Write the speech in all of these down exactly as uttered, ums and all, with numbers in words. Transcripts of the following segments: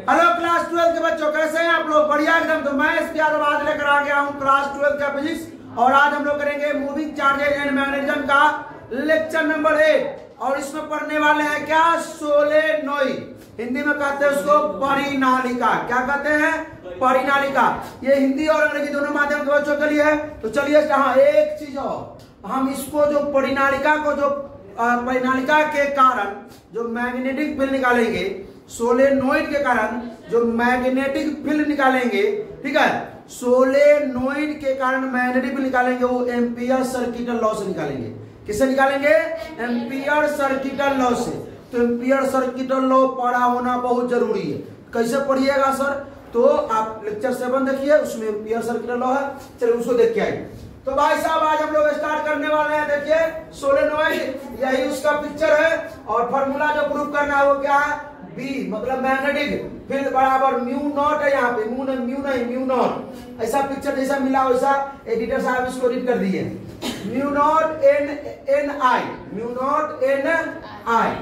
Hello class twelfth के बच्चों, कैसे हैं आप लोग? बढ़िया एकदम। तो मैं इस यादव आज लेकर आ गया हूँ क्लास ट्वेल्थ का फिजिक्स, और आज हम लोग करेंगे मूविंग चार्जेज एंड मैग्नेटिज्म का लेक्चर नंबर एट। और इसमें पढ़ने वाले हैं क्या? सोलेनोइड। हिंदी में कहते हैं उसको परिनालिका। क्या कहते हैं? परिनालिका। ये हिंदी और अंग्रेजी दोनों माध्यम के बच्चों के लिए है। तो चलिए, हाँ एक चीज और, हम इसको जो परिनालिका को जो परिनालिका के कारण जो मैग्नेटिक फील्ड निकालेंगे, सोलेनोइड के कारण जो मैग्नेटिक फील्ड निकालेंगे, ठीक है, सोलेनोइड के कारण मैग्नेटिक फील्ड निकालेंगे, वो एम्पियर सर्किटल लॉ से निकालेंगे। किससे निकालेंगे? एम्पियर सर्किटल लॉ से। तो एम्पियर सर्किटल लॉ पढ़ा होना बहुत जरूरी है। कैसे पढ़िएगा सर? तो आप लेक्चर सेवन देखिए, उसमें एम्पियर सर्किटल लॉ है। चलिए उसको देख के आइए। तो भाई साहब आज हम लोग स्टार्ट करने वाले हैं। देखिए सोलेनोइड, यही उसका पिक्चर है, और फॉर्मूला जो प्रूव करना है वो क्या है? बी मतलब मैग्नेटिक फील्ड बराबर म्यू नॉट है। यहाँ पे म्यू नहीं, म्यू नहीं, म्यू नॉट। ऐसा पिक्चर जैसा मिला वैसा एडिटर साहब इसको एडिट कर दिए। Mu naught N N I, mu naught N I.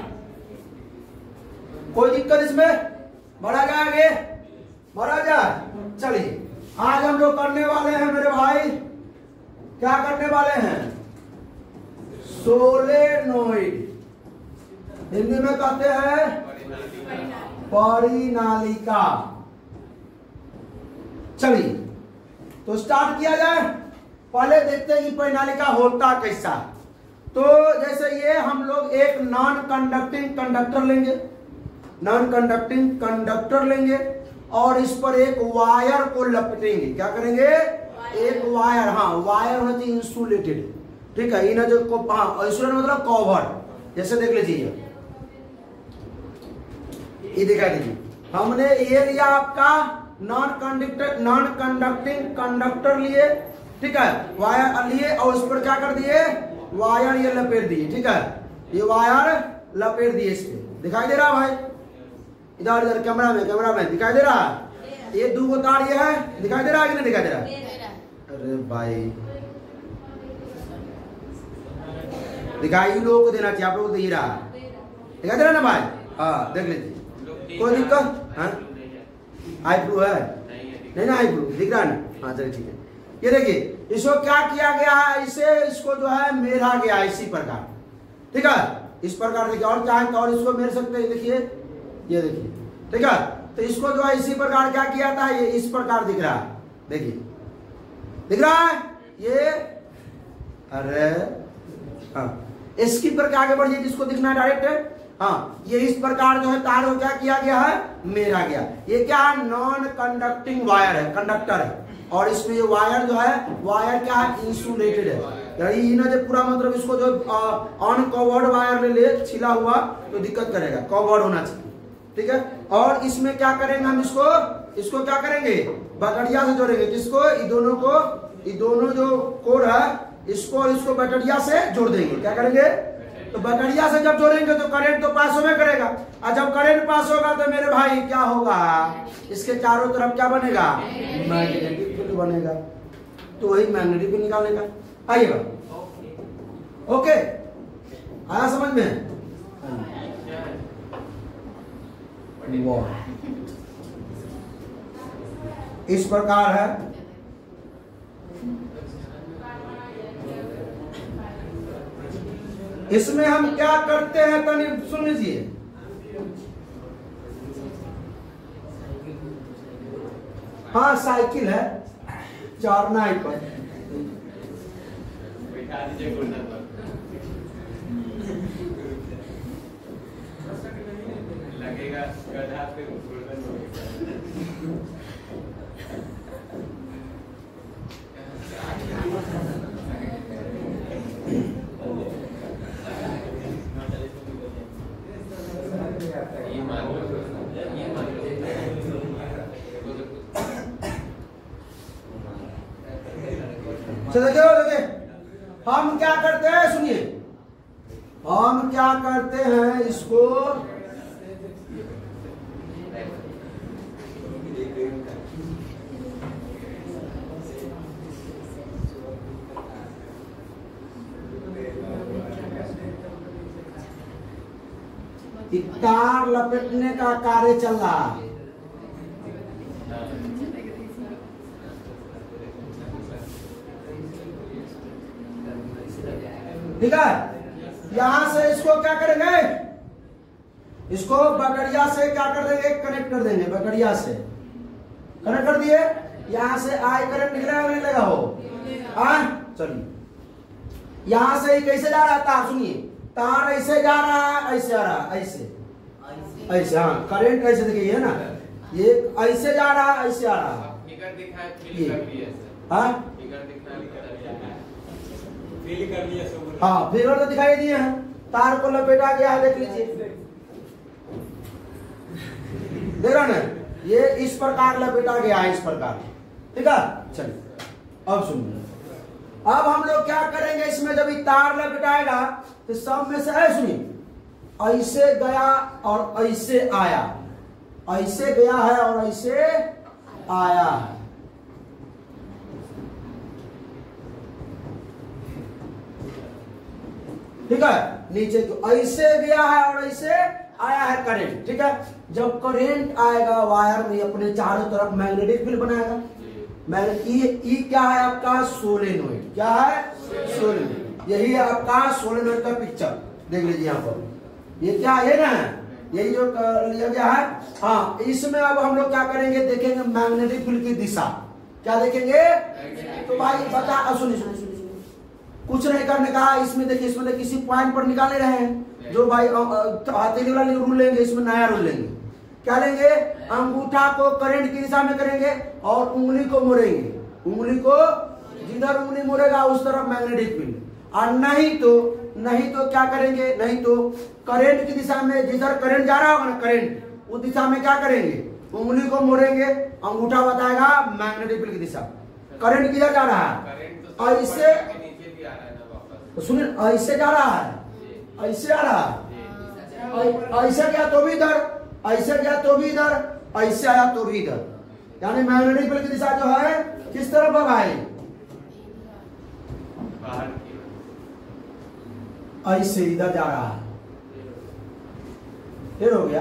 कोई दिक्कत इसमें? बढ़ा जाए आगे, बढ़ा जाए। चलिए आज हम लोग करने वाले हैं मेरे भाई, क्या करने वाले हैं? सोलेनोइड। हिंदी में कहते हैं परिनालिका। चलिए तो स्टार्ट किया जाए। पहले देखते हैं कि परिनालिका होता कैसा। तो जैसे ये हम लोग एक नॉन कंडक्टिंग कंडक्टर लेंगे, नॉन कंडक्टिंग कंडक्टर लेंगे, और इस पर एक वायर को लपेटेंगे। क्या करेंगे? एक वायर, हाँ वायर होना चाहिए इंसुलेटेड, ठीक है। इन जो हाँ इंसुलेटेड मतलब कवर्ड। जैसे देख लीजिए, ये दिखा दीजिए, हमने ये लिया आपका non conductor non conducting conductor लिए, ठीक है, वायर लिए, और उस पर क्या कर दिए? वायर ये लपेट दिए, ठीक है। ये वायर लपेट दिए इस पे। दिखाई दे रहा भाई? इधर इधर कैमरा में, कैमरा में दिखाई दे रहा? ये दो गो तार ये है, दिखाई दे रहा है कि नहीं दिखाई दे रहा? अरे भाई दिखाई लोगों को देना चाहिए, आप लोगों को दे रहा, दिखाई दे रहा ना भाई? हाँ देख लीजिए, कोई दिक्कत? हाँ आई ब्लू है नहीं ना? आई ब्लू दिख रहा है ना? हाँ चलिए ठीक है। ये देखिए इसको क्या किया गया है, इसे इसको जो है मेरा गया है इसी प्रकार, ठीक है, इस प्रकार। देखिए और चाहे तो और इसको मेर सकते हैं। देखिए ये देखिए, ठीक है। तो इसको जो है इसी प्रकार क्या किया था, ये इस प्रकार दिख रहा है। देखिए दिख रहा है ये? अरे हाँ इसकी प्रकार आगे बढ़िए, जिसको दिखना है डायरेक्ट है। हाँ ये इस प्रकार जो है तार को क्या किया गया है? मेरा गया। ये क्या है? नॉन कंडक्टिंग वायर है, कंडक्टर है। और इसमें ये वायर जो है, वायर क्या है? इंसुलेटेड है। यानी इन्हें जो पूरा मतलब इसको जो अनकवर्ड वायर ले ले छिला हुआ तो दिक्कत करेगा, कवर्ड होना चाहिए, ठीक है। और इसमें क्या करेंगे हम? इसको इसको क्या करेंगे? बटरिया से जोड़ेंगे। किसको? इन दोनों को, ये दोनों जो कोड है इसको और इसको बटरिया से जोड़ देंगे। क्या करेंगे? तो बटरिया से जब जोड़ेंगे तो करंट तो पास होने करेगा, और जब करंट पास होगा तो मेरे भाई क्या होगा? इसके चारों तरफ क्या बनेगा? मैग्नेटिक फील्ड बनेगा। तो वही मैग्नेटिक फील्ड निकालने का। आइएगा, ओके आया समझ में? इस प्रकार है। इसमें हम क्या करते हैं तनी सुन लीजिए। हाँ साइकिल है, चारना पर लगेगा गधा पे। देखिए देखिए हम क्या करते हैं, सुनिए, हम क्या करते हैं इसको तार लपेटने का कार्य चल रहा है। ठीक है, यहां से इसको क्या करेंगे, इसको बकड़िया से क्या कर देंगे, कनेक्ट कर देंगे, बकड़िया से कनेक्ट कर दिए। यहां से आई करंट निकलेगा नहीं निकलेगा हो, हाँ चलिए। यहां से कैसे जा रहा है तार, सुनिए, तार ऐसे जा रहा है, ऐसे आ रहा है, ऐसे ऐसे, हाँ करंट ऐसे देखिए है ना, ये ऐसे जा रहा है, ऐसे आ रहा है, हाँ हाँ फिगर तो दिखाई दिए हैं, तार को लपेटा गया है, देख लीजिए, देख रहा ना, ये इस प्रकार लपेटा गया है, इस प्रकार, ठीक है। चलिए अब सुनिए, अब हम लोग क्या करेंगे इसमें, जब ये तार लपेटाएगा तो सब में से है, सुनिए, ऐसे गया और ऐसे आया, ऐसे गया है और ऐसे आया है, ठीक है। नीचे तो ऐसे गया है और ऐसे आया है करंट, ठीक है। जब करंट आएगा वायर में अपने चारों तरफ मैग्नेटिक फील्ड बनाएगा। मैग्नेट ई क्या है आपका, सोलेनोइड, क्या है सोलेनोइड, यही है आपका सोलेनोइड का पिक्चर, देख लीजिए यहाँ पर, ये क्या है ना, यही जो लिया गया है। हाँ, इसमें अब हम लोग क्या करेंगे, देखेंगे मैग्नेटिक फील्ड की दिशा, क्या देखेंगे, तो भाई बता, सुनिए सुनिए सुनिए, कुछ नहीं करने का, इसमें देखिए, इसमें देखिए किसी पॉइंट पर निकाले रहे हैं, जो भाई हथेली वाला रूल लेंगे, इसमें नया रूल लेंगे, क्या लेंगे, अंगूठा को करंट की दिशा में करेंगे और उंगली को मोड़ेंगे, उंगली को जिधर उंगली मोड़ेगा उस तरफ मैग्नेटिक फील्ड, और नहीं तो नहीं तो क्या करेंगे, नहीं तो करंट की दिशा में जिधर करंट जा रहा होगा ना, करंट उस दिशा में क्या करेंगे, उंगली को मोड़ेंगे, अंगूठा बताएगा मैग्नेटिक फील्ड की दिशा, करंट किधर जा रहा है, ऐसे, तो सुनिए, ऐसे जा रहा है, ऐसे आ रहा है, ऐसे गया तो भी इधर, ऐसे गया तो भी इधर, ऐसे आया तो भी इधर, यानी मैग्नेटिक फील्ड की दिशा जो है किस तरफ है, ऐसे इधर जा रहा है, फिर हो गया,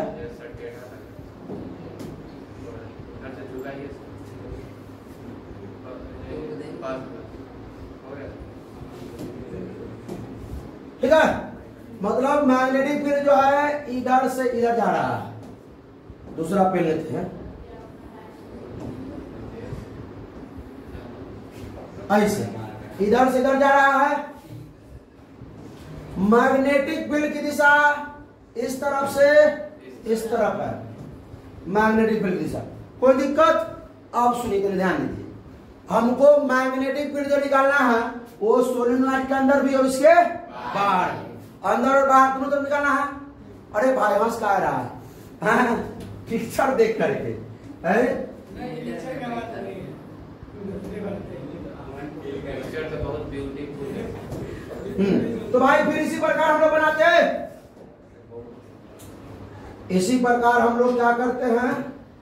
ठीक है। मतलब मैग्नेटिक फील्ड जो है इधर से इधर जा रहा है, दूसरा पेन लेते हैं, ऐसे इधर से इधर जा रहा है, मैग्नेटिक फील्ड की दिशा इस तरफ से इस तरफ है, मैग्नेटिक फील्ड की दिशा, कोई दिक्कत। अब सुनिए, ध्यान दीजिए, हमको मैग्नेटिक फील्ड जो निकालना है वो सोलेनोइड के अंदर भी और इसके बाहर, अंदर और बाहर दोनों तरफ निकालना है। अरे भाई हंस का रहा है, पिक्चर देख करके है, बहुत ब्यूटीफुल है। तो भाई फिर इसी प्रकार हम लोग बनाते हैं, इसी प्रकार हम लोग क्या करते हैं,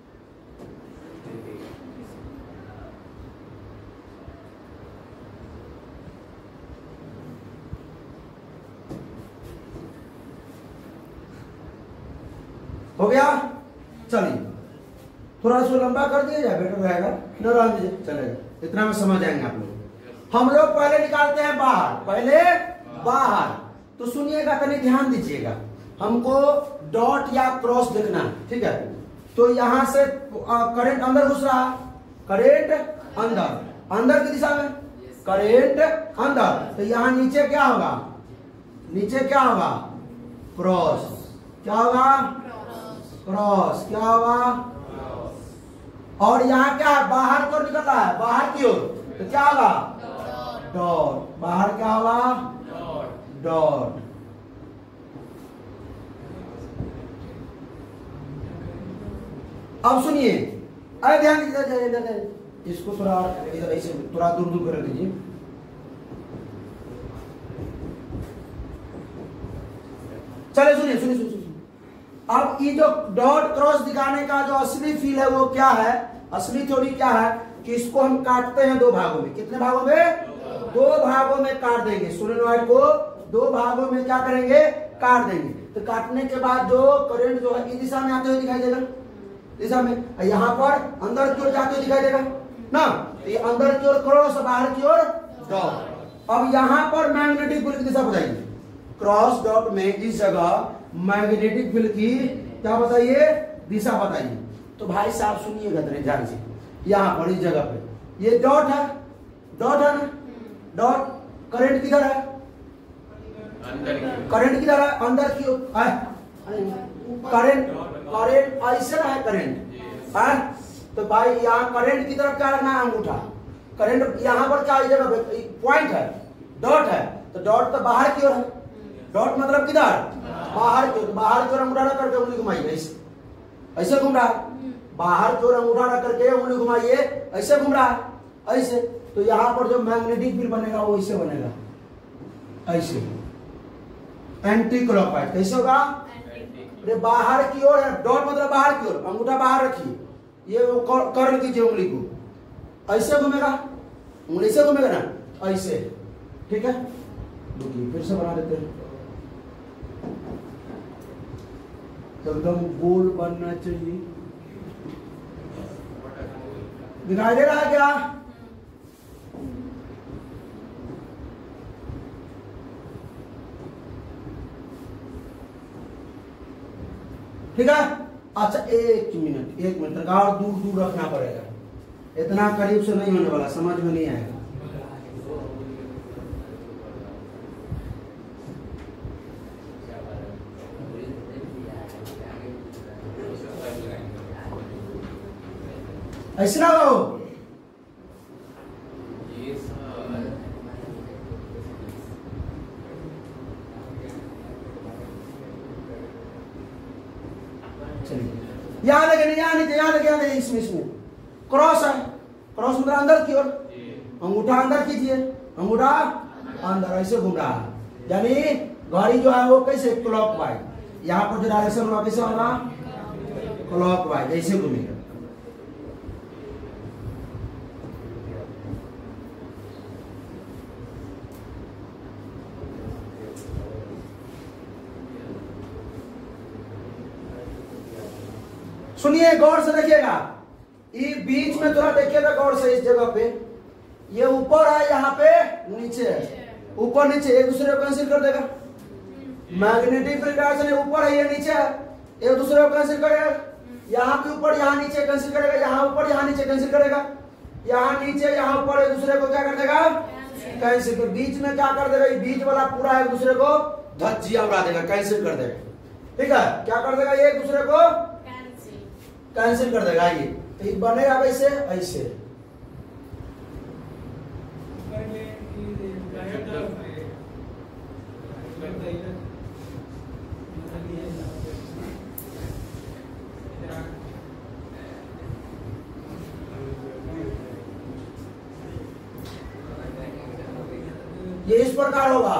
हो गया। चलिए थोड़ा सा लंबा कर दिया जाए, बेटर रहेगा, न रहने दीजिए, चलेगा, इतना में समझ आएंगे आप लोग। हम लोग पहले निकालते हैं बाहर, पहले बाहर, तो सुनिएगा, तनी ध्यान दीजिएगा, हमको डॉट या क्रॉस देखना, ठीक है। तो यहां से करंट अंदर घुस रहा, करंट अंदर, अंदर की दिशा में करंट अंदर, तो यहां नीचे क्या होगा, नीचे क्या होगा, क्रॉस, क्या होगा, क्रॉस, क्या होगा, और यहाँ क्या है, बाहर की ओर निकल रहा है, बाहर की ओर, तो क्या होगा, डॉट, बाहर क्या होगा, डॉट। अब सुनिए, अरे ध्यान दीजिए, इसको थोड़ा इधर ऐसे थोड़ा दूर दूर कर दीजिए, चले सुनिए सुनिए सुनिए। अब ये जो डॉट क्रॉस दिखाने का जो असली फील है वो क्या है, असली थ्योरी क्या है, कि इसको हम काटते हैं दो भागों में, कितने भागों में, दो भागों में काट देंगे, सोलेनोइड को दो भागों में क्या करेंगे, काट देंगे। तो काटने के बाद जो करंट जो है इस दिशा में आते हुए दिखाई देगा, दिशा में, यहाँ पर अंदर की ओर जाते हुए दिखाई देगा ना, तो ये अंदर की ओर क्रॉस, बाहर की ओर डॉट। अब यहाँ पर मैग्नेटिक फील्ड की दिशा बताइए, क्रॉस डॉट में इस जगह मैग्नेटिक फील्ड की क्या बताइए, दिशा बताइए। तो भाई साहब सुनिएगा तेरे ध्यान से, यहाँ पर इस जगह पे ये डॉट है, डॉट है ना, डॉट करंट किधर है, करंट किधर है, अंदर की ओर, करंट करंट ऐसे ना है करंट है, तो भाई यहाँ करंट की तरफ क्या रखना है, अंगूठा, करंट यहाँ पर क्या जगह पे पॉइंट है, डॉट है, तो डॉट तो बाहर की ओर है, डॉट मतलब किधर, बाहर की ओर, बाहर की ओर अंगूठा रख करके उंगली घुमाइए, ऐसे ऐसे घूम रहा है, बाहर की ओर अंगूठा रख करके उंगली घुमाइए, ऐसे घूम रहा है, ऐसे, तो यहाँ पर जो मैग्नेटिक फील्ड बनेगा वो ऐसे बनेगा, ऐसे एंटी क्लॉकवाइज। कैसे होगा, अरे बाहर की ओर है, डॉट मतलब बाहर की ओर, अंगूठा बाहर रखिए, ये कर्ल कीजिए उंगली को, ऐसे घूमेगा, उंगली से घूमेगा ना, ऐसे, ठीक है। देखिए फिर से बना देते हैं, एकदम गोल बनना चाहिए, दिखाई दे रहा है क्या, ठीक है। अच्छा एक मिनट, एक मिनट और दूर दूर रखना पड़ेगा, इतना करीब से नहीं होने वाला, समझ में नहीं आएगा। ऐसे ना हो, याद है याद है याद है याद है, इसमें इसमें क्रॉस है, क्रॉस मतलब अंदर की ओर, अंगूठा अंदर कीजिए, अंगूठा अंदर, ऐसे घूम रहा है, यानी घड़ी जो है वो कैसे क्लॉकवाइज, यहाँ पर जो डायरेक्शन होगा कैसे होगा, क्लॉकवाइज, ऐसे घूमेगा। सुनिए गौर से देखिएगा, ये बीच में थोड़ा देखिएगा गौर से, इस जगह पे ये ऊपर है, यहाँ पे नीचे है, ऊपर नीचे एक दूसरे को कैंसिल कर देगा, मैग्नेटिक फील्ड डायरेक्शन ऊपर है, ये नीचे है, एक दूसरे को कैंसिल करेगा, यहाँ पे ऊपर यहाँ नीचे कैंसिल करेगा, यहाँ ऊपर यहाँ नीचे कैंसिल करेगा, यहाँ नीचे यहाँ ऊपर एक दूसरे को क्या कर देगा, कैंसिल कर, बीच में क्या कर देगा, ये बीच वाला पूरा एक दूसरे को धज्जियां उड़ा देगा, कैंसिल कर देगा, ठीक है, क्या कर देगा, ये एक दूसरे को कैंसिल कर देगा, ये तो बनेगा कैसे, ऐसे, ये इस प्रकार होगा,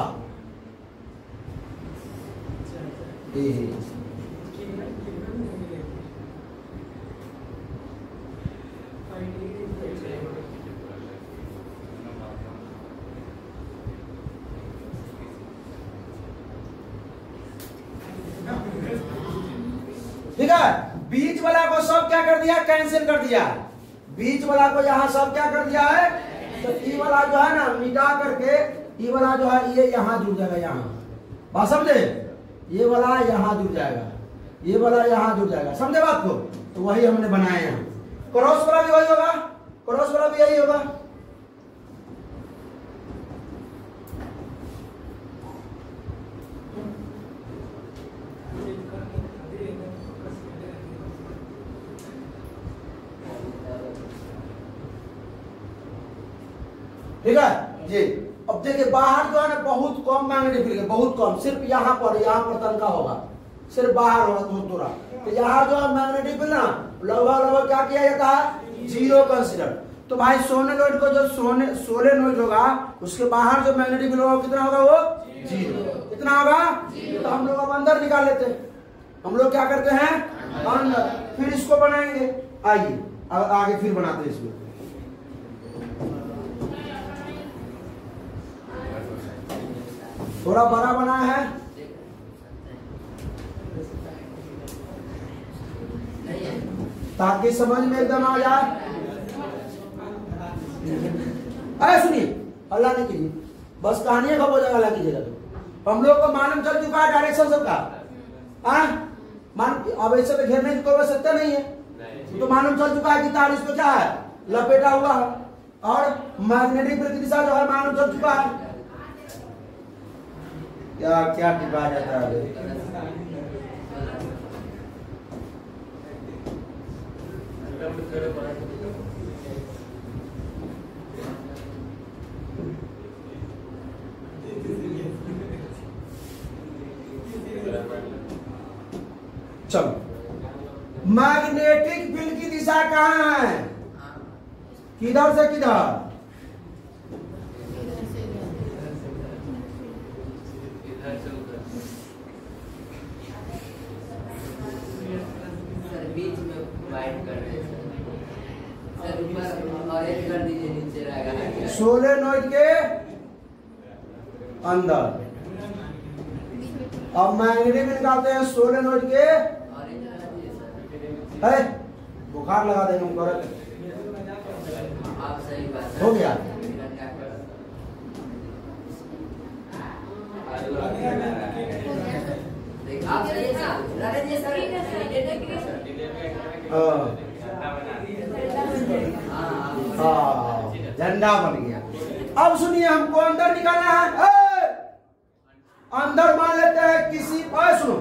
ठीक है। बीच वाला को सब क्या कर दिया, कैंसिल कर दिया, बीच वाला को यहाँ सब क्या कर दिया है, तो ई वाला जो है ना मिटा करके, ई वाला जो है ये यहाँ जुड़ जाएगा, यहाँ बात समझे, ये वाला यहाँ जुड़ जाएगा, ये वाला यहाँ जुड़ जाएगा, समझे बात को, तो वही हमने बनाया यहाँ। क्रॉस वाला भी वही होगा, क्रॉस वाला भी यही होगा, ठीक है जी। अब देखिए बाहर जो है ना बहुत कम मैग्नेटिक फील्ड है, बहुत कम, सिर्फ यहाँ पर यहाँ पर तनका होगा, सिर्फ बाहर होगा बहुत थोड़ा, तो यहाँ जो है मैग्नेटिक फील्ड ना लगभग लगभग क्या किया जाता है, जीरो कंसिडर। तो भाई सोलेनोइड को जो सोने सोलेनोइड होगा उसके बाहर जो मैग्नेटिक फील्ड होगा कितना होगा, वो जीरो, कितना होगा, तो हम लोग अब अंदर निकाल लेते हैं, हम लोग क्या करते हैं अंदर, फिर इसको बनाएंगे, आइए आगे फिर बनाते हैं इसमें। थोड़ा बड़ा बना है, ताकि समझ में एकदम आ जाए। अरे सुनिए, अल्लाह नहीं कीजिए, बस कहानियां खब हो जाएगा, अल्लाह कीजिएगा तो हम लोग को मालूम चल चुका है डायरेक्शन सबका। हाँ मान अब ऐसे पे घेरने की कोई आवश्यकता नहीं है, तो मालूम चल चुका है कि तार इस पे क्या है, लपेटा हुआ है, और मैग्नेटिक फील्ड की दिशा जो है मालूम चल चुका है। क्या क्या टिपा जाता है। चलो, मैग्नेटिक फील्ड की दिशा कहाँ है, किधर से किधर, बीच में वाइट कर दे सर, ऊपर ऑरेंज कर दीजिए, नीचे रहेगा सोलेनोइड के अंदर। अब मैग्नेटिक फील्ड निकालते हैं सोलेनोइड के, है बुखार लगा देंगे हमको, आप सही बात हो गया। आप सही सर, हाँ झंडा बन गया। अब सुनिए, हमको अंदर निकालना है। ए! अंदर मान लेते हैं किसी पर, सुनो,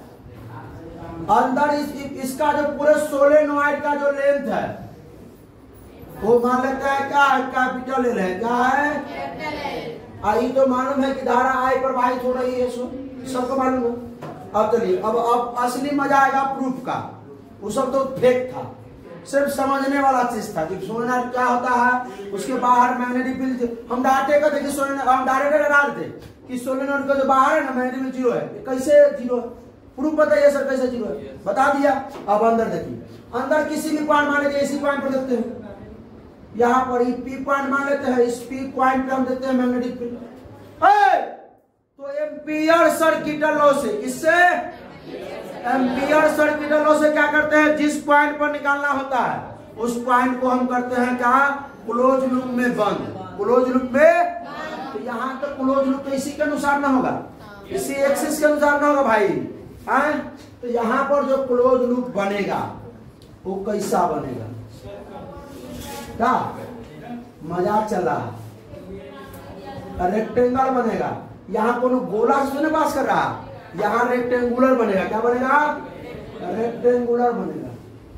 अंदर इस, इसका जो पूरे सोलेनोइड का जो लेंथ है वो मान लेते हैं क्या है, कैपिटल एल है। क्या है, आई तो मालूम है कि धारा आई प्रवाहित हो रही है, सबको मालूम है। अब चलिए, अब अब असली मजा आएगा प्रूफ का। वो सब तो फेक था, सिर्फ समझने वाला चीज था कि सोलेनोइड क्या होता है, उसके बाहर मैग्नेटिक फील्ड। हम डाटे का देखिए, सोलेनोइड हम डायरेक्ट डालते कि सोलेनोइड का जो बाहर है ना मैग्नेटिक फील्ड जीरो है। कैसे जीरो है, प्रूफ बताइए सर, कैसे जीरो है, बता दिया। अब अंदर देखिए, अंदर किसी भी पॉइंट मान लेते हैं, इसी पॉइंट पर देखते हैं, यहाँ पर ही पी पॉइंट मान लेते हैं, इस पी पॉइंट पे हम देते हैं मैग्नेटिक फील्ड। तो एम्पियर सर्किटल लॉ से, इससे एम्पियर सर्किटल लॉ से क्या करते हैं, जिस पॉइंट पर निकालना होता है उस पॉइंट को हम करते हैं क्या, क्लोज लूप में बंद। क्लोज लूप में, तो यहाँ तक क्लोज लूप तो इसी के अनुसार ना होगा, इसी एक्सिस के अनुसार ना होगा भाई। है तो यहाँ पर जो क्लोज लूप बनेगा वो कैसा बनेगा, क्या मजाक चल रहा है, रेक्टेंगल बनेगा। यहाँ कोनो गोला से पास कर रहा, यहाँ रेक्टेंगुलर बनेगा। क्या बनेगा, रेक्टेंगुलर बनेगा।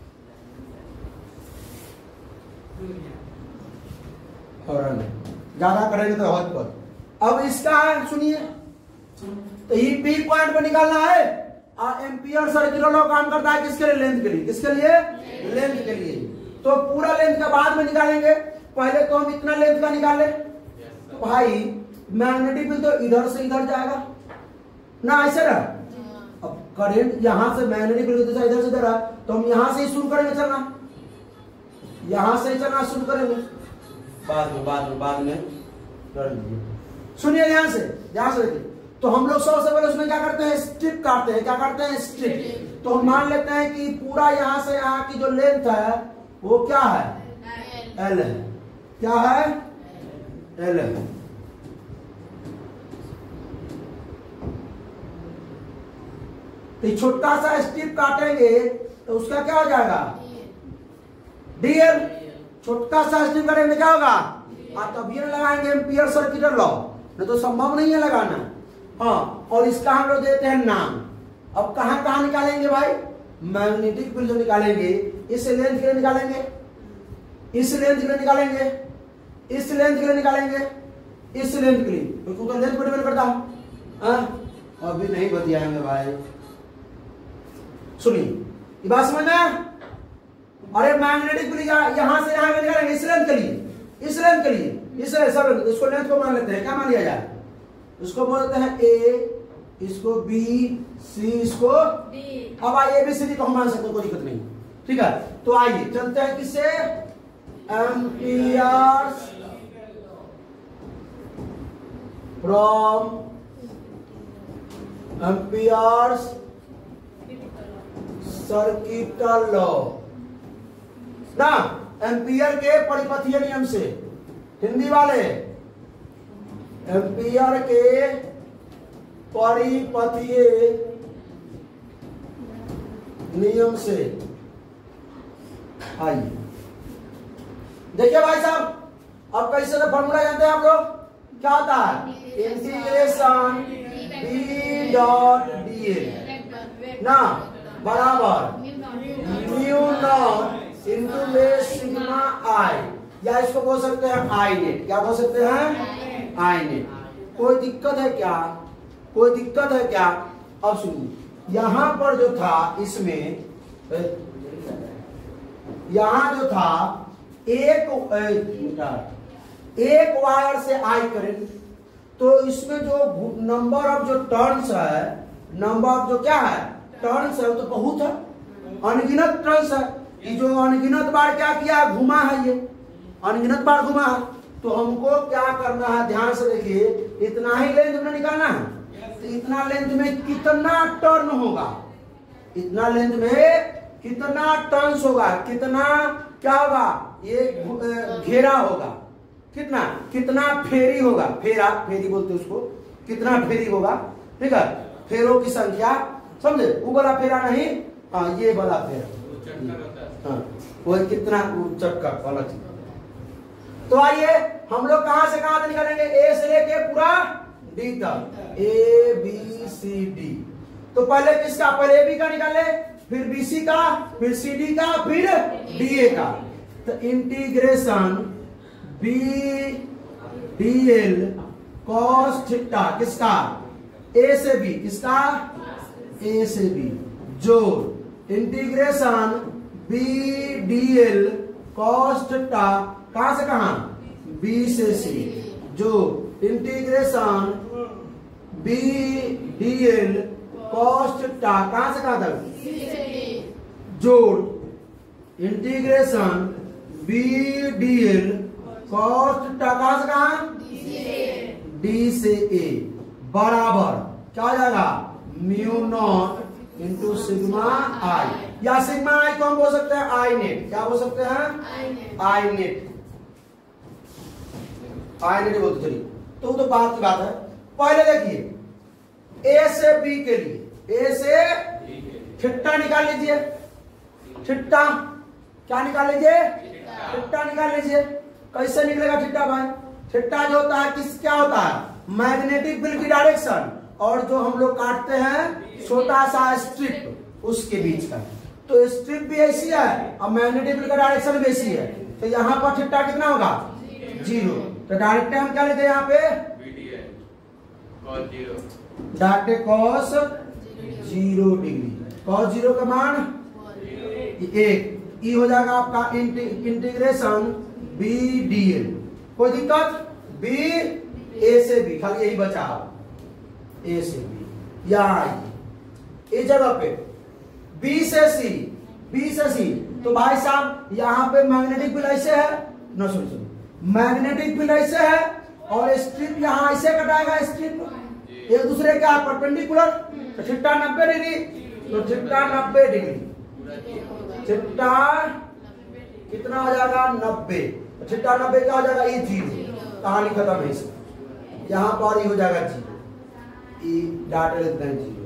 और ज्यादा करेंगे तो हद पर। अब इसका सुनिए, तो ये पी पॉइंट पर निकालना है, और एम्पियर सर्कुलर लॉ काम करता है किसके लिए, लेंथ के लिए। किसके लिए, लेंथ के लिए। तो पूरा लेंथ का बाद में निकालेंगे, पहले तो हम इतना लेंथ का निकाले। तो भाई मैग्नेटिक फील्ड तो इधर से इधर जाएगा ना, ऐसे रहा। अब करंट यहां से मैग्नेटिक फील्ड इधर से इधर है, तो हम यहां से ही शुरू करेंगे चलना, यहां से ही चलना शुरू करेंगे। बाद में बाद में बाद में कर लीजिए। सुनिए ध्यान से, ध्यान से देखिए। तो हम लोग सबसे पहले उसमें क्या करते हैं, स्ट्रिप काटते हैं। क्या करते हैं, स्ट्रिप। तो हम मान लेते हैं कि पूरा यहां से यहां की जो लेंथ है वो क्या है, एल है। क्या है, एल है। तो छोटा सा स्ट्रिप काटेंगे तो उसका क्या हो जाएगा, डीएल। छोटा सा स्ट्रिप काटेंगे क्या होगा, आप तभी लगाएंगे एम्पियर सर्कुलर लॉ, नहीं तो संभव नहीं है लगाना। हाँ, और इसका हम लोग देते हैं नाम। अब कहां कहां निकालेंगे भाई, मैग्नेटिक फील्ड जो निकालेंगे इस लेंथ के लिए निकालेंगे, इस लेंथ के लिए निकालेंगे, इस लेंथ के लिए निकालेंगे, इस लेंथ के लिए, क्योंकि तो लेंथ पर डिपेंड करता है। अभी नहीं बतियाएंगे भाई, सुनिए ये बात समझ में। अरे मैग्नेटिक फील्ड यहां से यहां निकालेंगे इस लेंथ के लिए, इस लेंथ के लिए, इस सब इसको लेंथ को मान लेते हैं। क्या मान लिया जाए, इसको बोलते हैं ए, इसको बी, सी, इसको डी। अब आइए ए बी सी डी तो हम मान सकते हैं, कोई दिक्कत नहीं। ठीक है, तो आइए चलते हैं किससे, ampere's from ampere's circuital law. ना, एम्पियर के परिपथीय नियम से। हिंदी वाले एम्पियर के परिपथीय नियम से। आइए देखिए भाई साहब, अब कैसे तो फॉर्मूला जानते हैं आप लोग, क्या होता है, integration B dot D A ना बराबर म्यू नॉट इनटू में सिग्मा आई, या इसको बोल सकते हैं आई नेट। क्या बोल सकते हैं, आई नेट। कोई दिक्कत है क्या, कोई दिक्कत है क्या? अब सुनिए, यहां पर जो था इसमें, यहां जो था एक एक वायर से आई करंट, तो इसमें जो नंबर ऑफ जो टर्न्स है, नंबर ऑफ जो क्या है टर्न्स है, वो तो बहुत है, अनगिनत टर्न्स है। ये जो अनगिनत बार क्या किया, घुमा है, ये अनगिनत बार घुमा है। तो हमको क्या करना है, ध्यान से देखिए, इतना ही लेंथ में निकालना है। तो इतना लेंथ में कितना टर्न होगा, इतना लेंथ में कितना टर्न्स होगा, कितना क्या होगा, ये घेरा होगा, कितना कितना फेरी होगा, फेरा फेरी बोलते उसको, कितना फेरी होगा, ठीक है, फेरों की संख्या, समझे, वो वाला फेरा नहीं, हाँ ये वाला फेरा, हाँ वो कितना चक्कर वाला चीज। तो आइए हम लोग कहां से कहां तक निकालेंगे, ए से लेके पूरा डी तक, ए बी सी डी। तो पहले किसका, पहले ए बी का निकाले, फिर बी सी का, फिर सी डी का, फिर डी ए का। तो integration B D L cos theta किसका, ए से बी, किसका, ए से बी, जोड़ integration B D L cos theta, कहां से कहां, बी से सी, जो integration B D L cos theta, कहां से कहां तक, जोड़ integration B D L cos theta, कहां से कहां, डी से ए, बराबर क्या हो जाएगा, mu naught into sigma I, या सिग्मा आई को हम बोल सकते हैं आई नेट। क्या बोल सकते हैं, आई नेट, आई नेट बोलते चलिए। तो तो बात की बात है, पहले देखिए ए से बी के लिए, ए से थीटा निकाल लीजिए, थीटा क्या निकाल लीजिए, थीटा निकाल लीजिए। कैसे निकलेगा थीटा भाई, थीटा जो होता है किस, क्या होता है, मैग्नेटिक फील्ड की डायरेक्शन, और जो हम लोग काटते हैं छोटा सा स्ट्रिप उसके बीच का। तो स्ट्रिप भी ऐसी है और मैग्नेटिक फील्ड का डायरेक्शन भी ऐसी है, तो यहाँ पर थीटा कितना होगा, जीरो। तो डायरेक्ट हम क्या लेते हैं यहाँ पे, direct cos zero degree, cos zero का मान एक, ई हो जाएगा आपका इंटीग्रेशन बी डी एल। कोई दिक्कत, बी ए से बी, खाली यही बचा ए से बी, या इस जगह पे बी से सी, बी से सी। तो भाई साहब यहाँ पे मैग्नेटिक फील्ड ऐसे है ना, सुन सुन, मैग्नेटिक फील्ड ऐसे है और स्ट्रिप यहाँ ऐसे कटाएगा, स्ट्रिप एक दूसरे का परपेंडिकुलर, तो थीटा नब्बे डिग्री, तो थीटा नब्बे डिग्री, थीटा कितना हो जाएगा, नब्बे, थीटा नब्बे क्या हो जाएगा, ये जीरो, कहानी खत्म है इसकी, यहाँ पर ही हो जाएगा जीरो, ई डाटा लेते हैं जीरो।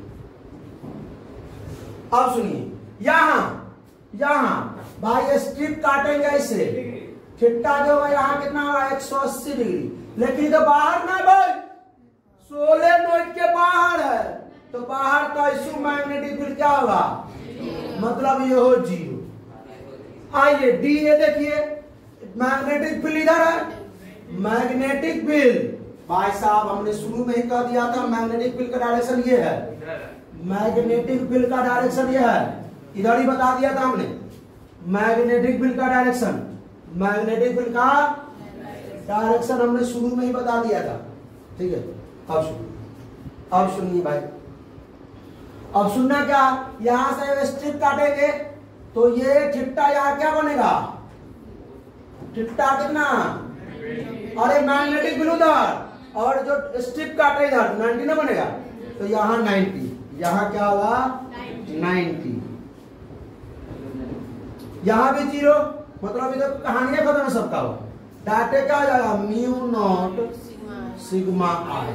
अब सुनिए, यहां यहां भाई स्ट्रिप काटेंगे ऐसे, थीटा जो है यहाँ कितना होगा, एक सौ अस्सी डिग्री, लेकिन इधर बाहर ना भाई, सोलेनोइड के बाहर है, तो बाहर का इशू मैग्नेटिक फील्ड क्या होगा, मतलब ये हो जीरो। आइए डी ए देखिए, मैग्नेटिक फील्ड इधर है, मैग्नेटिक फील्ड भाई साहब हमने शुरू में ही कह दिया था, मैग्नेटिक फील्ड का डायरेक्शन ये है, मैग्नेटिक फील्ड का डायरेक्शन ये है, इधर ही बता दिया था हमने, मैग्नेटिक फील्ड का डायरेक्शन, मैग्नेटिक फील्ड का डायरेक्शन हमने शुरू में ही बता दिया था, ठीक है। अब सुनिए, अब सुनिए भाई, अब सुनना क्या, यहां से स्ट्रिप काटेंगे तो ये थीटा यहाँ क्या बनेगा, थीटा कितना, अरे मैग्नेटिक फील्ड उधर और जो स्ट्रिप काटे इधर नाइन्टी ना बनेगा, तो यहाँ नाइन्टी, यहाँ क्या होगा नाइन्टी, यहाँ भी जीरो, मतलब इधर कहानियां खत्म सबका हो। डाटे क्या हो जाएगा, म्यू नॉट सिग्मा आई।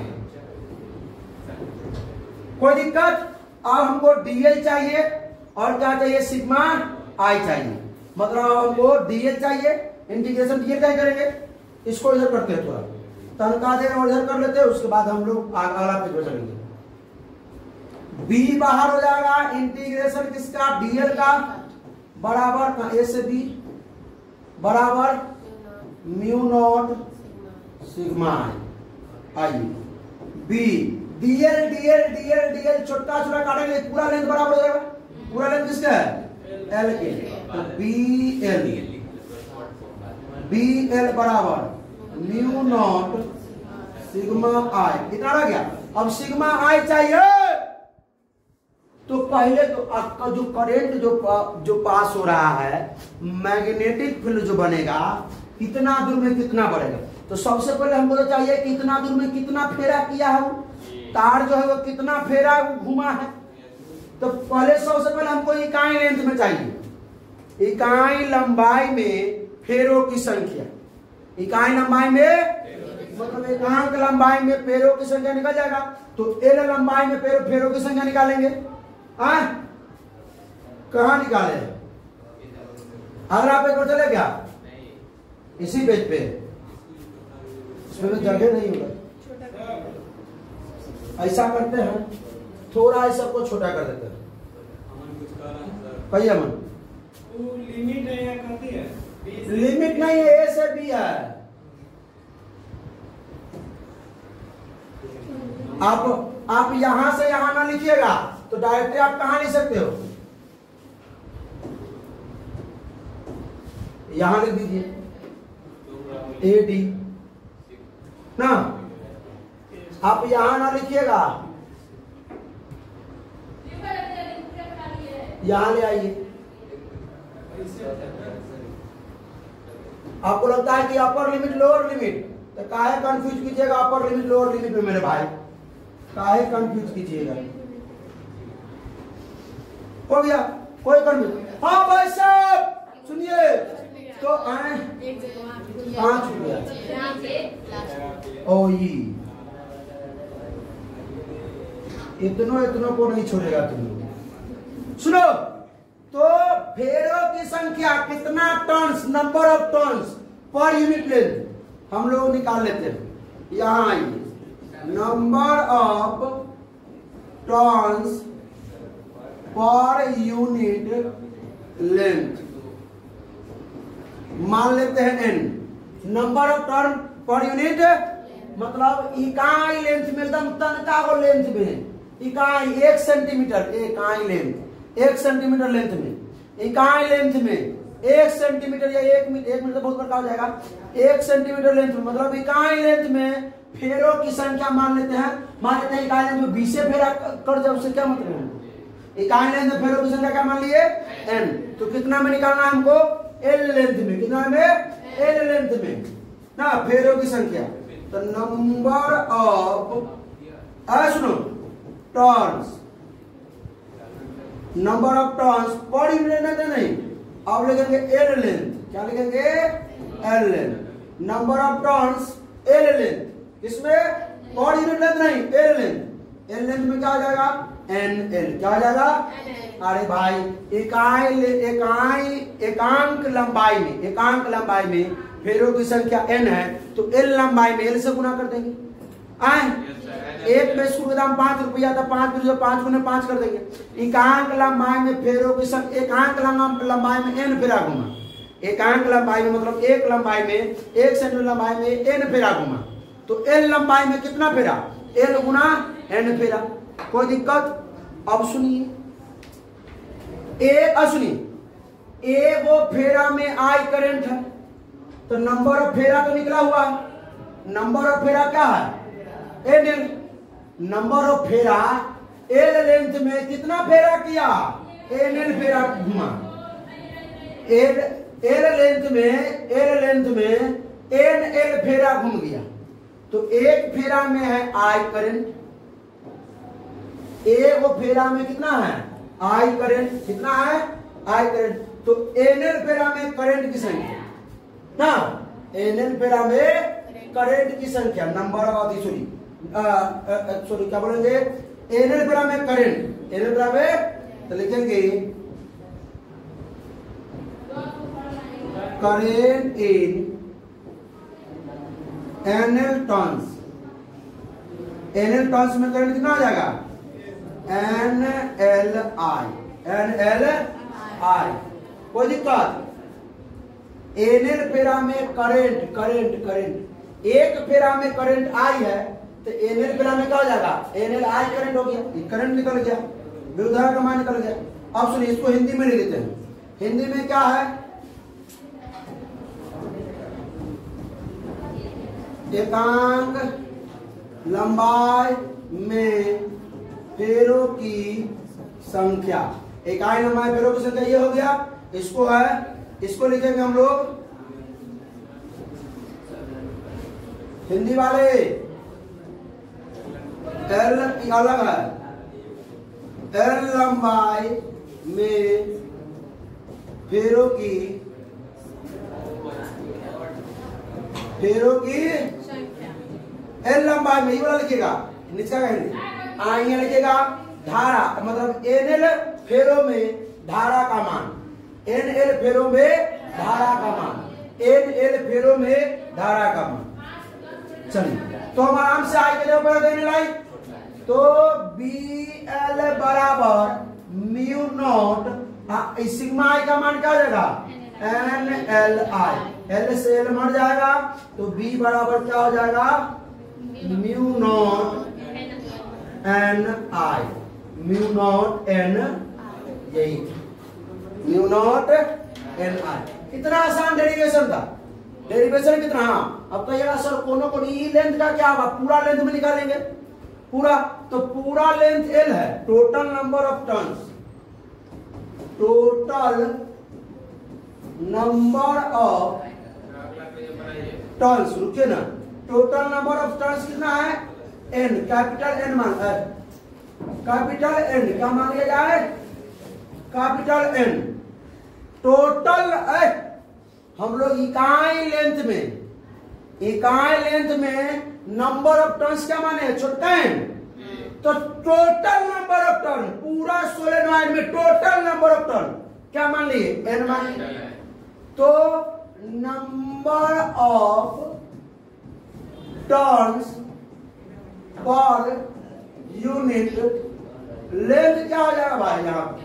कोई दिक्कत? अब हमको डीएल चाहिए और क्या चाहिए, सिग्मा आई चाहिए। मतलब हमको डीएल चाहिए, इंटीग्रेशन डीएल क्या करेंगे, इसको इधर करते हैं थोड़ा तनका देना और इधर कर लेते हैं, उसके बाद हम लोग अगला पेज पर चलेंगे। बी बाहर हो जाएगा, इंटीग्रेशन किसका, डीएल का, बराबर ए से बी बराबर mu naught sigma I. B DL DL DL DL छोटा छोटा काटेंगे, पूरा लेंथ बराबर हो जाएगा। पूरा लेंथ किसका है, एल के। तो बी एल बी एल बराबर म्यू नॉट सिग्मा आई। कितना रह गया? अब सिग्मा आई चाहिए तो पहले तो आपका जो करंट जो जो पास हो रहा है, मैग्नेटिक फील्ड जो बनेगा कितना दूर में कितना बढ़ेगा। तो सबसे पहले हमको तो चाहिए कितना दूर में कितना फेरा किया है, तार जो है वो कितना फेरा घुमा है। तो पहले सबसे पहले हमको इकाई लेंथ में चाहिए, इकाई लंबाई में फेरों की संख्या। इकाई लंबाई में मतलब एकांक लंबाई में फेरों की संख्या निकल जाएगा। तो एल लंबाई में फेरों फेरों की संख्या निकालेंगे। आ? कहाँ निकाले, अगला पेज पर चले क्या, इसी पेज पे, इसमें तो जगह नहीं होगा। ऐसा करते हैं, थोड़ा ऐसा को छोटा कर देते हैं। कहिए मन, लिमिट है या कहती है, लिमिट नहीं है, ए से बी है। आप आप यहां से यहां ना लिखिएगा तो डायरेक्टली आप कहां लिख सकते हो, यहां लिख दीजिए ए डी ना। आप यहां ना लिखिएगा, यहां ले आइए। आपको लगता है कि अपर लिमिट लोअर लिमिट, तो काहे कंफ्यूज कीजिएगा अपर लिमिट लोअर लिमिट में मेरे भाई, काहे कंफ्यूज कीजिएगा। हो गया, कोई कंफ्यूज? हाँ भाई साहब सुनिए, तो आए पांच हो गया ओ ये इतनों इतनों को नहीं छोड़ेगा तुम लोग। सुनो, तो फेरों की संख्या कितना turns, number of turns per unit length हम लोग निकाल लेते हैं। यहां आइए, number of turns per unit length मान लेते हैं N. Number of turn per unit मतलब इकाई लेंथ में, एकदम तनका को लेंथ में, इकाई एक सेंटीमीटर, इकाई लेंथ एक सेंटीमीटर लेंथ में, इकाई लेंथ में एक सेंटीमीटर या एक मीटर, एक मीटर बहुत बड़ा हो जाएगा, एक सेंटीमीटर लेंथ में मतलब इकाई लेंथ में फेरों की संख्या मान लेते हैं। मान लेते हैं इकाई लेंथ में बीस से फेरा कर जाए, उससे क्या मतलब है, इकाई लेंथ में फेरों की संख्या क्या मान लिए एन। तो कितना में निकालना है हमको, एल लेंथ में, कितना में एल लेंथ में ना फेरों की संख्या। तो नंबर ऑफ आ सुनो turns, number of turns per unit length नहीं, अब लिखेंगे एल लेंथ। क्या लिखेंगे, L length. Number of turns L length, इसमें पर यूनिट लेंथ नहीं, एल लेंथ। एल लेंथ में क्या आ जाएगा, एन एल। क्या आ जाएगा, अरे भाई इकाई इकाई एकांक लंबाई में, एकांक लंबाई में फेरों की संख्या एन है, तो एल लंबाई में एल से गुना कर देंगे। आए एक में स्कूल का दाम पांच रुपया था, पांच रुपये पांच गुने पांच कर देंगे। एकांक लंबाई में फेरों की संख्या, एकांक लंबाई में एन फेरा घुमा, एकांक लंबाई में मतलब एक लंबाई में, एक सेंटीमीटर लंबाई में एन फेरा घुमा, तो एल लंबाई में कितना फेरा, एल गुना एन फेरा। कोई दिक्कत? अब सुनिए, एक सुनिए, ए वो फेरा में आई करंट है, तो नंबर ऑफ फेरा तो निकला हुआ है। नंबर ऑफ फेरा क्या है, एन एल। नंबर ऑफ फेरा एल लेंथ में कितना फेरा किया, एन एल फेरा घुमा। एल एल लेंथ में, एल लेंथ में एन एल फेरा घूम गया, तो एक फेरा में है आई करंट, ए वो फेरा में कितना है आई करंट, कितना है आई करंट। तो एनएल फेरा में करंट की संख्या ना, एनएल फेरा में करंट की संख्या नंबर ऑफ सॉरी सॉरी क्या बोलेंगे, एनएल फेरा में करंट, एनएल फेरा में तो लिखेंगे current in NL turns, NL turns में करंट कितना आ जाएगा, N L I, N L I. कोई दिक्कत, एनएल फेरा में करंट करंट करंट एक फेरा में करंट आई है तो एनएल फेरा में क्या हो जाएगा, एनएल आई करंट हो गया, ये करंट निकल गया, विद्युत का मान निकल गया। अब सुनिए इसको हिंदी में ले लेते हैं, हिंदी में क्या है, एकांक लंबाई में फेरों की संख्या, इकाई लंबाई फेरों की संख्या ये हो गया, इसको है, इसको लिखेंगे हम लोग हिंदी वाले, एल अलग है, एल लंबाई में फेरों की फेरों की एल लंबाई में, ये वाला लिखिएगा, नीचे का हिंदी आइए लिखिएगा धारा, मतलब एन एल फेरों में धारा का मान, एन एल फेरों में धारा का मान, एन एल फेरों में धारा का मान। चलिए तो हम आराम से आई के ऊपर देने लाई, तो बी एल बराबर म्यू नॉट, सिग्मा आई का मान क्या हो जाएगा, एन एल आई, एल से एल मर जाएगा तो बी बराबर क्या हो जाएगा, mu naught N I, mu naught N, यही म्यू नॉट एन आई। कितना आसान डेरिवेशन था, डेरिवेशन कितना, हाँ अब कहिएगा सर कोनो को ई लेंथ का क्या होगा, पूरा लेंथ में निकालेंगे पूरा, तो पूरा लेंथ एल है, total number of turns, total number of turns, रुकिए ना, टोटल नंबर ऑफ टर्न्स कितना है, एन, कैपिटल एन मान, कैपिटल एन क्या मान लिया जाए, कैपिटल एन, टोटल ए, हम लोग इकाई लेंथ में, इकाई लेंथ में नंबर ऑफ टर्न्स क्या माने, छोटा एन, तो टोटल नंबर ऑफ टर्न, पूरा सोलेनॉइड में टोटल नंबर ऑफ टर्न क्या मान लिए, एन मान लिए, तो number of turns per unit length क्या हो जाएगा भाई, यहाँ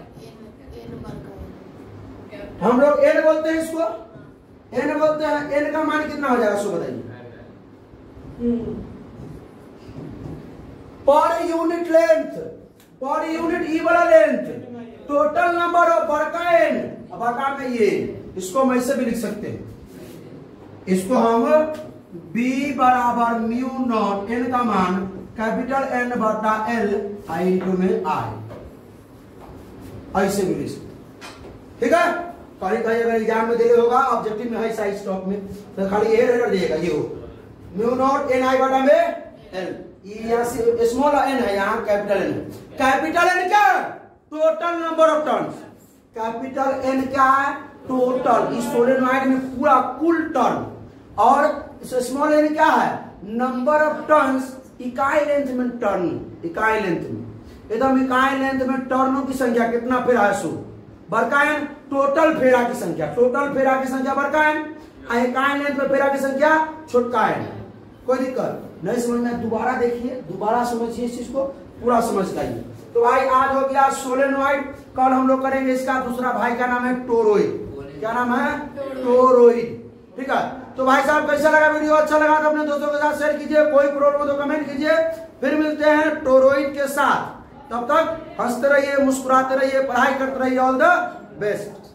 हम लोग एन बोलते हैं, इसको एन बोलते हैं, एन का मान कितना हो जाएगा सो बताइए, per unit length, per unit ई वाला लेंथ, टोटल नंबर ऑफ बड़का एन, अब आकार में ये, इसको हम ऐसे भी लिख सकते हैं, इसको हम b बराबर म्यू नॉट एन का मान कैपिटल एन बटा एल आई इंटू में आई, ऐसे भी लिख सकते, ठीक है। कहीं कहीं अगर एग्जाम में दिले होगा ऑब्जेक्टिव में है साइड स्टॉक में, तो खाली ये रह जाएगा, ये हो म्यू नॉट एन आई बटा में एल, यहाँ से स्मॉल एन है, यहाँ कैपिटल एन, कैपिटल एन क्या है, total number of turns, capital N क्या है, टोटल इस सोलेनॉइड में पूरा कुल टर्न, और स्मॉल एन क्या है, नंबर ऑफ टर्न्स इकाई लेंथ में टर्न, इकाई लेंथ में, एकदम इकाई लेंथ में टर्नों की संख्या कितना फेरा है, सो बड़का एन टोटल फेरा की संख्या, टोटल फेरा की संख्या बड़का एन, इकाई लेंथ में फेरा की संख्या छोटका एन। कोई दिक्कत नहीं समझ में, दोबारा देखिए, दोबारा समझिए इस चीज को, पूरा समझ जाइए। तो भाई आज हो गया सोलेनॉइड, कल हम लोग करेंगे इसका दूसरा भाई का नाम है टोरॉइड, क्या नाम है, टोरॉइड, ठीक है। तो भाई साहब कैसा लगा वीडियो, अच्छा लगा तो अपने दोस्तों के साथ शेयर कीजिए, कोई प्रॉब्लम हो तो कमेंट कीजिए, फिर मिलते हैं टोरॉइड के साथ, तब तक हंसते रहिए, मुस्कुराते रहिए, पढ़ाई करते रहिए, ऑल द बेस्ट।